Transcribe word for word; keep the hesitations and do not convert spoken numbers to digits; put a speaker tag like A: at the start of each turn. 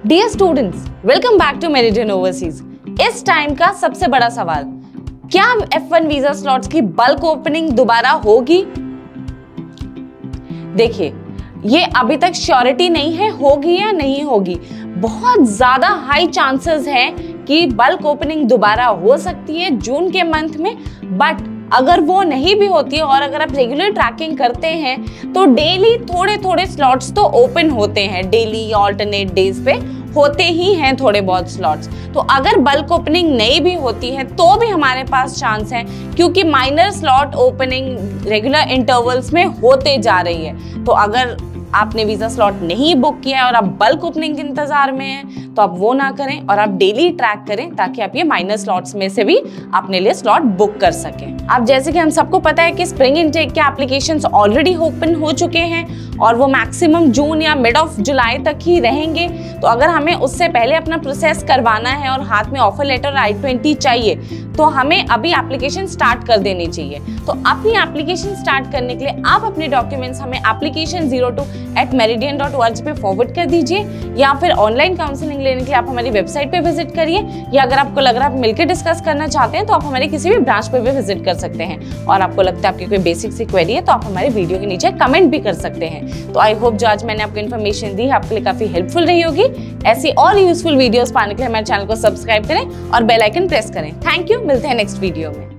A: Dear students, welcome back to Meridian Overseas. इस time का सबसे बड़ा सवाल, क्या एफ वन वीजा स्लॉट्स की बल्क ओपनिंग दोबारा होगी? देखिए, ये अभी तक श्योरिटी नहीं है होगी या नहीं होगी। बहुत ज्यादा हाई चांसेस हैं कि बल्क ओपनिंग दोबारा हो सकती है जून के मंथ में, बट अगर वो नहीं भी होती है और अगर आप रेगुलर ट्रैकिंग करते हैं तो डेली थोड़े थोड़े स्लॉट्स तो ओपन होते हैं, डेली ऑल्टरनेट डेज पे होते ही हैं थोड़े बहुत स्लॉट्स। तो अगर बल्क ओपनिंग नहीं भी होती है तो भी हमारे पास चांस है, क्योंकि minor slot opening regular intervals में होते जा रही है। तो अगर आपने वीजा स्लॉट नहीं बुक किया है और आप बल्क ओपनिंग के इंतजार में हैं तो आप वो ना करें और आप डेली ट्रैक करें, ताकि आप ये माइनर स्लॉट्स में से भी अपने लिए स्लॉट बुक कर सकें। अब जैसे कि हम सबको पता है कि स्प्रिंग इनटेक के एप्लीकेशंस ऑलरेडी ओपन हो चुके हैं और वो मैक्सिमम जून या मिड ऑफ जुलाई तक ही रहेंगे। तो अगर हमें उससे पहले अपना प्रोसेस करवाना है और हाथ में ऑफर लेटर आई ट्वेंटी चाहिए तो हमें अभी एप्लीकेशन स्टार्ट कर देनी चाहिए। तो अपनी एप्लीकेशन स्टार्ट करने के लिए आप अपने डॉक्यूमेंट्स हमें application zero two eight Meridian dot ORG पे फॉरवर्ड कर दीजिए, या फिर ऑनलाइन काउंसलिंग लेने के लिए आप हमारी वेबसाइट पे विजिट करिए, या अगर आपको लग रहा है आप मिलकर डिस्कस करना चाहते हैं तो आप हमारे किसी भी ब्रांच पे भी विजिट कर सकते हैं। और आपको लगता है आपकी कोई बेसिक सी क्वेरी है तो आप हमारे वीडियो के नीचे कमेंट भी कर सकते हैं। तो आई होप जो आज मैंने आपको इन्फॉर्मेशन दी है आपके लिए काफी हेल्पफुल रही होगी। ऐसी और यूजफुल वीडियोस पाने के लिए हमारे चैनल को सब्सक्राइब करें और बेल आइकन प्रेस करें। थैंक यू, मिलते हैं नेक्स्ट वीडियो में।